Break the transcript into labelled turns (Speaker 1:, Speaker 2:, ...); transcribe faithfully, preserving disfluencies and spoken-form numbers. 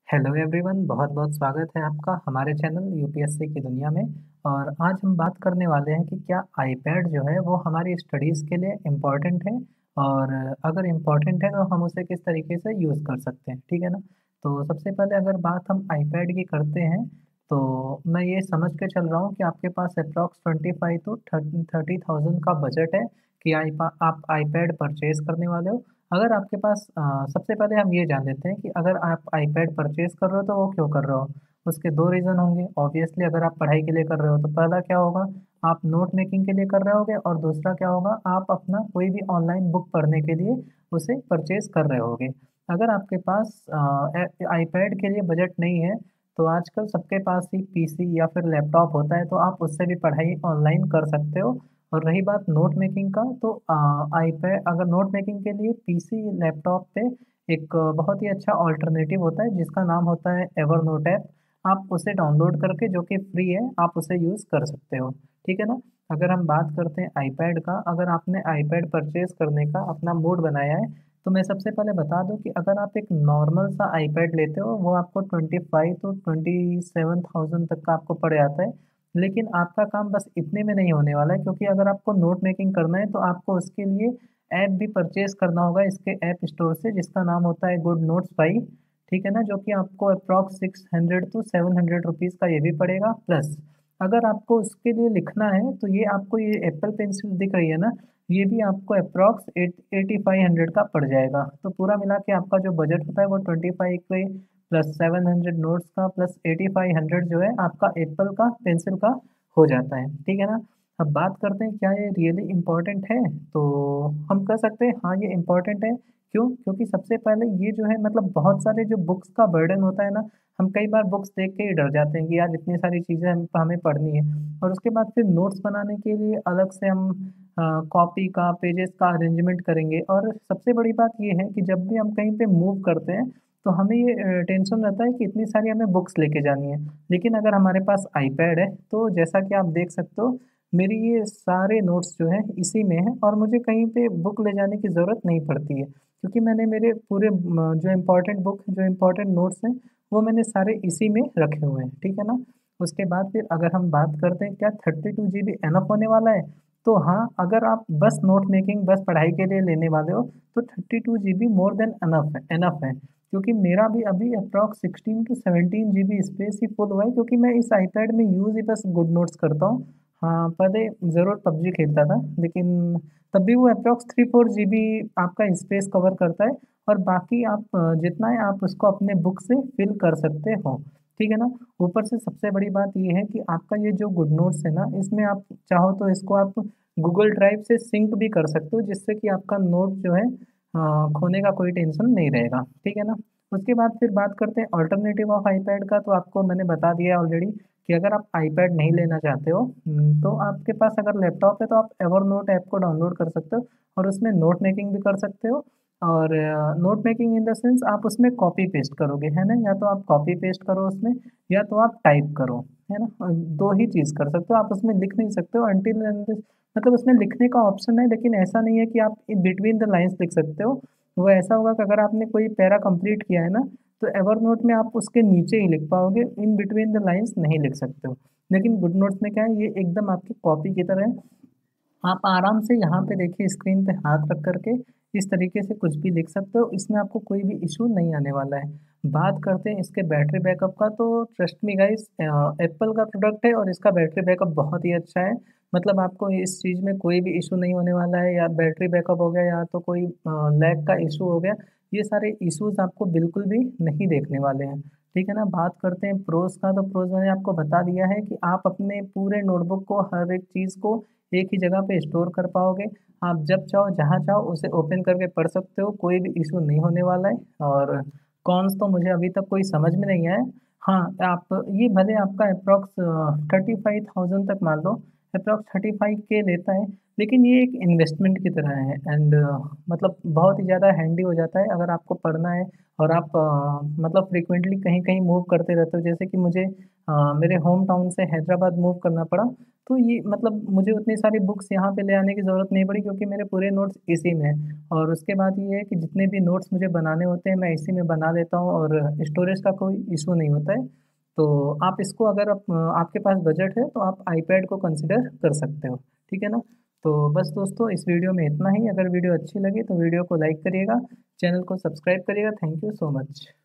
Speaker 1: Hello everyone, बहुत-बहुत स्वागत है आपका हमारे चैनल यूपीएससी की दुनिया में। और आज हम बात करने वाले हैं कि क्या आईपैड जो है वो हमारी स्टडीज़ के लिए इम्पोर्टेंट है और अगर इम्पोर्टेंट है तो हम उसे किस तरीके से यूज़ कर सकते हैं, ठीक है ना? तो सबसे पहले अगर बात हम आईपैड की करते हैं, तो मैं ये समझ के चल रहा हूँ कि आपके पास approx twenty five to thirty thirty thousand का बजट है कि आईपा आप आईपैड परचेज़ करने वाले हो। अगर आपके पास अ, सबसे पहले हम ये जान लेते हैं कि अगर आप आईपैड परचेज़ कर रहे हो तो वो क्यों कर रहे हो? उसके दो रीज़न होंगे। ऑब्वियसली अगर आप पढ़ाई के लिए कर रहे हो तो पहला क्या होगा, आप नोट मेकिंग के लिए कर रहे होगे और दूसरा क्या होगा, आप अपना कोई भी ऑनलाइन बुक पढ़ने के लिए उसे परचेज़ कर रहे होगे। अगर आपके पास अ, ए आईपैड के लिए बजट नहीं है, तो आजकल सबके पास ही पीसी या फिर लैपटॉप होता है, तो आप उससे भी पढ़ाई ऑनलाइन कर सकते हो। और रही बात नोट मेकिंग का, तो अ, आईपैड अगर नोट मेकिंग के लिए पीसी लैपटॉप पे एक अ, बहुत ही अच्छा अल्टरनेटिव होता है जिसका नाम होता है एवरनोट ऐप। आप उसे डाउनलोड करके, जो कि फ्री है, आप उसे यूज़ कर सकते हो, ठीक है ना? अगर हम बात करते हैं आईपैड का, अगर आपने आईपैड परचेज़ करने का अपना मूड बनाया है, तो मैं सबसे पहले बता दूँ कि अगर आप एक नॉर्मल सा आईपैड लेते हो, वो आपको twenty five to twenty seven thousand तक का आपको पड़ जाता है। लेकिन आपका काम बस इतने में नहीं होने वाला है, क्योंकि अगर आपको नोट मेकिंग करना है तो आपको उसके लिए ऐप भी परचेज़ करना होगा इसके ऐप स्टोर से, जिसका नाम होता है गुड नोट्स बाई, ठीक है ना? जो कि आपको approx six hundred to seven hundred rupees का ये भी पड़ेगा। प्लस अगर आपको उसके लिए लिखना है तो ये आपको ये एप्पल पेंसिल दिख रही है ना, ये भी आपको approx eight eighty five hundred का पड़ जाएगा। तो पूरा मिला के आपका जो बजट होता है वो ट्वेंटी फ़ाइव के प्लस सेवन हंड्रेड नोट्स का प्लस एटी फ़ाइव हंड्रेड जो है आपका एप्पल का पेंसिल का हो जाता है, ठीक है ना? अब बात करते हैं क्या ये रियली इम्पोर्टेंट है? तो हम कह सकते हैं हाँ, ये इम्पोर्टेंट है। क्यों? क्योंकि सबसे पहले ये जो है, मतलब बहुत सारे जो बुक्स का बर्डन होता है ना, हम कई बार बुक्स देख के ही डर जाते हैं कि यार इतनी सारी चीज़ें हम हमें पढ़नी है। और उसके बाद फिर नोट्स बनाने के लिए अलग से हम अ, कॉपी का, पेजेस का अरेंजमेंट करेंगे। और सबसे बड़ी बात ये है कि जब भी हम कहीं पे मूव करते हैं, तो हमें ये अ, टेंशन रहता है कि इतनी सारी हमें बुक्स लेके जानी है। लेकिन अगर हमारे पास आईपैड है, तो जैसा कि आप देख सकते हो, मेरी ये सारे नोट्स जो हैं इसी में हैं और मुझे कहीं पे बुक ले जाने की ज़रूरत नहीं पड़ती है। क्योंकि मैंने मेरे पूरे म जो इम्पोर्टेंट बुक, जो इम्पोर्टेंट नोट्स हैं, वो मैंने सारे इसी में रखे हुए हैं, ठीक है ना? उसके बाद फिर अगर हम बात करते हैं क्या थर्टी टू जीबी इनफ होने वाला है? तो हाँ, अगर आप बस नोट मेकिंग, बस पढ़ाई के लिए लेने वाले हो, तो thirty two GB more than enough है इनफ है। क्योंकि मेरा भी अभी approx sixteen to seventeen GB space ही फुल हुआ है, क्योंकि मैं इस आईपैड में यूज़ ही बस गुड नोट्स करता हूँ। हाँ, पहले ज़रूर पबजी खेलता था, लेकिन तब भी वो अप्रॉक्स थ्री फ़ोर जीबी आपका स्पेस कवर करता है। और बाकी आप अ, जितना है आप उसको अपने बुक से फिल कर सकते हो, ठीक है ना? ऊपर से सबसे बड़ी बात ये है कि आपका ये जो गुड नोट्स है ना, इसमें आप चाहो तो इसको आप गूगल ड्राइव से सिंक भी कर सकते हो, जिससे कि आपका नोट जो है अ, खोने का कोई टेंशन नहीं रहेगा, ठीक है ना? उसके बाद फिर बात करते हैं अल्टरनेटिव ऑफ आईपैड का, तो आपको मैंने बता दिया है ऑलरेडी कि अगर आप आईपैड नहीं लेना चाहते हो, उम, तो आपके पास अगर लैपटॉप है तो आप एवरनोट ऐप को डाउनलोड कर सकते हो और उसमें नोट मेकिंग भी कर सकते हो। और note making in the sense आप उसमें कॉपी पेस्ट करोगे, है ना? या तो आप कॉपी पेस्ट करो उसमें, या तो आप टाइप करो, है ना? अ, दो ही चीज़ कर सकते हो, आप उसमें लिख नहीं सकते हो अनटिल एंड अनलेस, मतलब उसमें लिखने का ऑप्शन है, लेकिन ऐसा नहीं है कि आप इन बिटवीन द लाइन्स लिख सकते हो। वो ऐसा होगा कि अगर आपने कोई पैरा कंप्लीट किया है ना, तो एवरनोट में आप उसके नीचे ही लिख पाओगे, इन बिटवीन द लाइन्स नहीं लिख सकते हो। लेकिन गुड नोट्स में क्या है, ये एकदम आपकी कॉपी की तरह है। आप आराम से यहाँ पे देखिए स्क्रीन पे हाथ रख कर के इस तरीके से कुछ भी लिख सकते हो, इसमें आपको कोई भी इश्यू नहीं आने वाला है। बात करते हैं इसके बैटरी बैकअप का, तो ट्रस्ट मी गाइस, अ, एप्पल का प्रोडक्ट है और इसका बैटरी बैकअप बहुत ही अच्छा है। मतलब आपको इस चीज़ में कोई भी इश्यू नहीं होने वाला है, या बैटरी बैकअप हो गया या तो कोई अ, लैग का इश्यू हो गया, ये सारे इश्यूज़ आपको बिल्कुल भी नहीं देखने वाले हैं। ठीक है ना? बात करते हैं प्रोज़ का, तो प्रोज़ मैंने आपको बता दिया है कि आप अपने पूरे नोटबुक को, हर एक चीज़ को एक ही जगह पे स्टोर कर पाओगे। आप जब चाहो, जहाँ चाहो उसे ओपन करके पढ़ सकते हो, कोई भी इश्यू नहीं होने वाला है। और कॉन्स तो मुझे अभी तक कोई समझ में नहीं आया। हाँ, आप ये भले आपका एप्रॉक्स थर्टी फ़ाइव थाउज़ेंड तक मान लो, एप्रॉक्स थर्टी फ़ाइव के लेता है, लेकिन ये एक इन्वेस्टमेंट की तरह है एंड मतलब बहुत ही ज़्यादा हैंडी हो जाता है अगर आपको पढ़ना है और आप अ, मतलब फ्रीक्वेंटली कहीं-कहीं मूव करते रहते हो। जैसे कि मुझे अ, मेरे होम टाउन से हैदराबाद मूव करना पड़ा, तो ये मतलब मुझे उतनी सारी बुक्स यहाँ पे ले आने की ज़रूरत नहीं पड़ी क्योंकि मेरे पूरे नोट्स इसी में हैं। और उसके बाद ये है कि जितने भी नोट्स मुझे बनाने होते हैं, मैं इसी में बना लेता हूँ और स्टोरेज का कोई इश्यू नहीं होता है। तो आप इसको अगर आप आपके पास बजट है, तो आप आईपैड को कंसिडर कर सकते हो। ठीक है ना? तो बस दोस्तों इस वीडियो में इतना ही। अगर वीडियो अच्छी लगी तो वीडियो को लाइक करिएगा, चैनल को सब्सक्राइब करिएगा। Thank you so much.